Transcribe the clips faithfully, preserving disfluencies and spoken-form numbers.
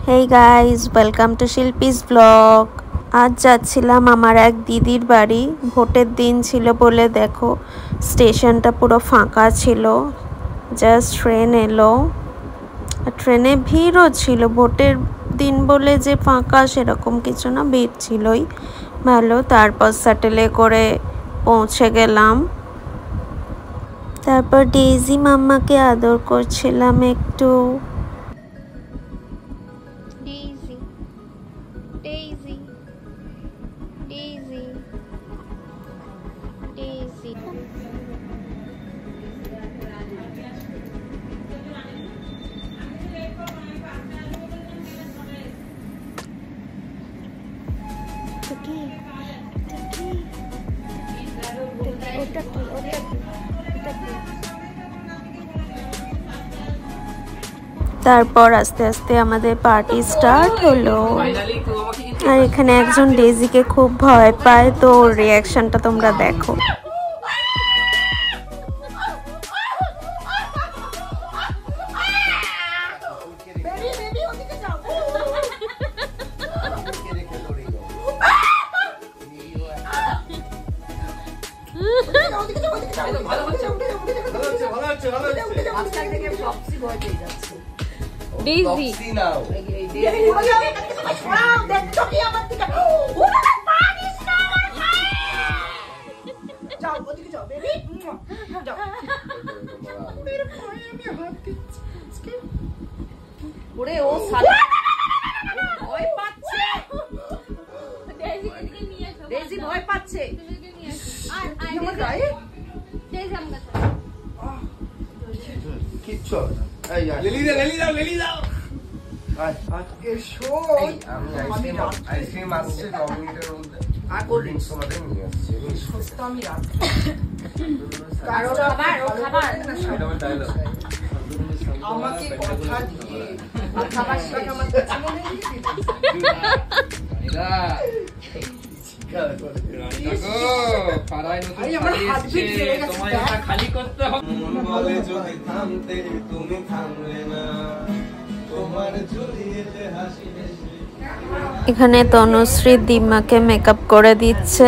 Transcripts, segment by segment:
Hey guys, welcome to Shilpi's vlog. आज যাচ্ছিলাম আমার এক দিদির বাড়ি। ভোটের দিন ছিল বলে দেখো স্টেশনটা পুরো ফাঁকা ছিল। জাস্ট ট্রেন এলো। ট্রেনে ভিড়ও ছিল। ভোটের দিন বলে যে ফাঁকা সেরকম কিছু না, ভিড় ছিলই ভালো। তারপর শাটলে করে পৌঁছে গেলাম। তারপর ডেইজি মাম্মাকে আদর করছিলাম একটু। Daisy, Daisy, Daisy. Tuki, Tuki. Otak, otak, otak. তারপর আস্তে আস্তে আমাদের পার্টি স্টার্ট হলো। আর এখানে একজন ডেজিকে খুব ভয় পায়, তো ওর রিয়াকশনটা তোমরা দেখো। Daisy. Now. Daisy. Wow, that's talking about the. What the fuck is now? Jao, go go, baby. Jao. मेरे भाई में हाथ के इसके. ওরে ও সালা. ভয় পাচ্ছে. Daisy এদিকে নিয়ে এসো. Daisy ভয় পাচ্ছে. এদিকে নিয়ে এসো. আয় আয়. আমার গায়ে. Daisy আমার কাছে. কিচ্ছু না। এই লেলি দাও লেলি দাও লেলি দাও আজকে শো আমি আইসক্রিম আসছে দশ মিনিটের মধ্যে আর কোল্ড ড্রিঙ্কস তোমাদের নিয়ে আসছে আমি সস্তা আমি রাখছি কারো খাবার ও খাবার সেটা আমার ডায়লগ আমাকে কথা দিয়ে আর খাবার শেষ আমার কাছে মনে নেই এরা এখানে তনুশ্রী দিম্মাকে মেকআপ করে দিচ্ছে।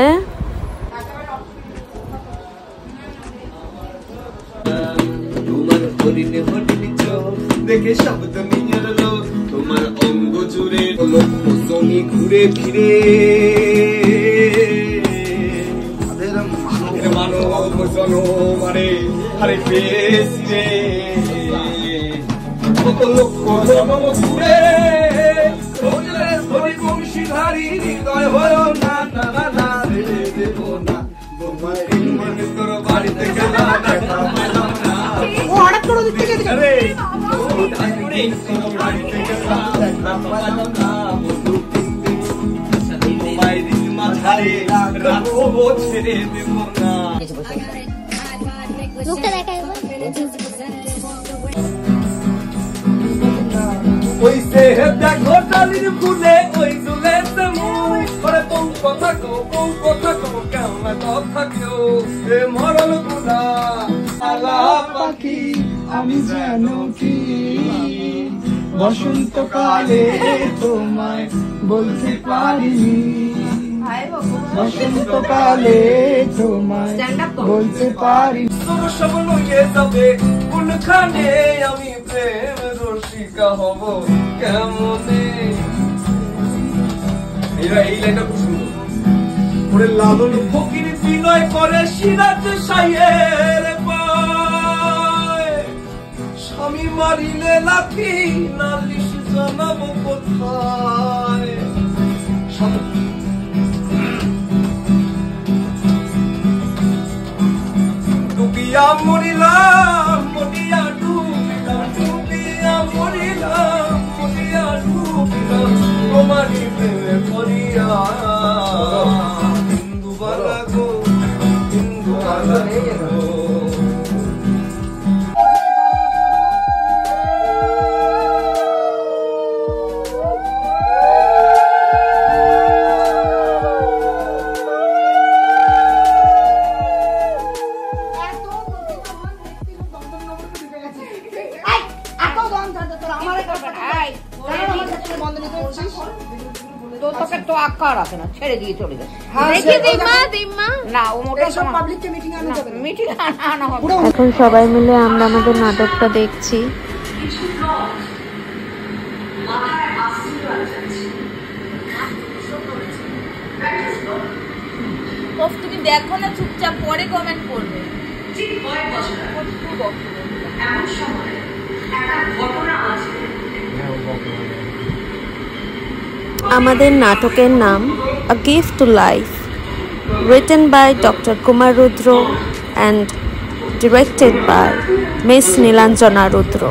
দেখে শব্দ মিললো তোমার অঙ্গ জুড়ে মৌসুমি ঘুরে ফিরে মানব জনমানে হারে পেয়েছি রে কত লক্ষ জনম ঘুরে বংশীধারী হৃদয় হল না না না না দেব না তোর বাড়িতে গেলা দেখা পেলাম না ও হঠাৎ করে দিতে গেছে আরে তোর বাড়িতে গেলা দেখা পেলাম না বন্ধু মোবাইল মাথায় রাখবো ছেড়ে দেব না লোকটা দেখা ওই সে দেখো টালির ফুলে ওই দুলে মুখ করে বউ কথা কো বউ কথা কো কেমন কথা কেউ এ মরল গুলা আলা পাখি আমি জানো কি বসন্তকালে তোমায় বলতে পারিনি বসন্তকালে তোমায় বলতে পারি তোর সব লইয়ে যাবে কোনখানে আমি প্রেম রসিকা হব কেমনে এরা এই লাইনটা খুব সুন্দর ওরে লালন ফকির বিনয় করে সিরাজ সাইয়ের পায় স্বামী মারিলে লাঠি নালিশ জানাবো কোথায় ডুবিয়া মরিলাম মরিয়া ডুবিলাম ডুবিয়া মরিলাম মরিয়া ডুবিলাম তোমারই প্রেমে পড়িয়া হিন্দু বালা গো হিন্দু বালা গো তো তোকে তো আক্কা রাখে না, ছেড়ে দিয়ে চলে গেছে। দেখি দিমা দিমা না ও মোটা সব পাবলিককে মিটিং আনা যাবে না, মিটিং আনা হবে। এখন সবাই মিলে আমরা আমাদের নাটকটা দেখছি। তুমি দেখো না, চুপচাপ পরে কমেন্ট করবে। আমাদের নাটকের নাম A Gift to Life, written by Doctor Kumar Rudro and directed by Miss Nilanjana Rudro.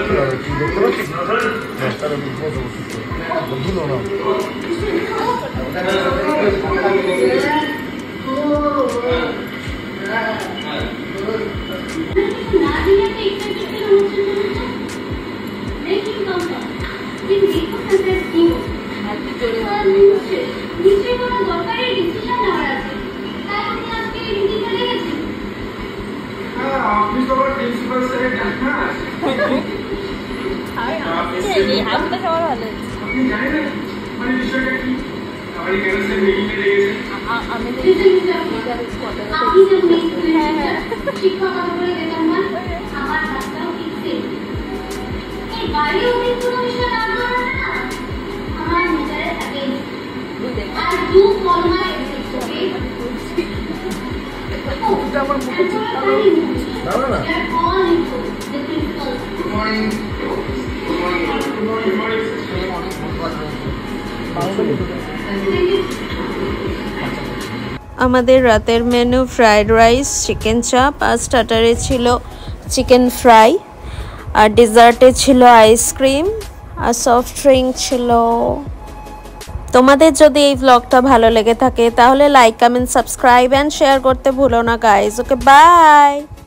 আমাদের রাতের মেনু ফ্রাইড রাইস, চিকেন চাপ, আর স্টার্টারে ছিল চিকেন ফ্রাই, আর ডেজার্টে ছিল আইসক্রিম, আর সফট ড্রিঙ্ক ছিল। তোমাদের যদি এই ব্লগটা ভালো লেগে থাকে তাহলে like, comment, subscribe and share করতে ভুলো না গাইজ। Okay, by.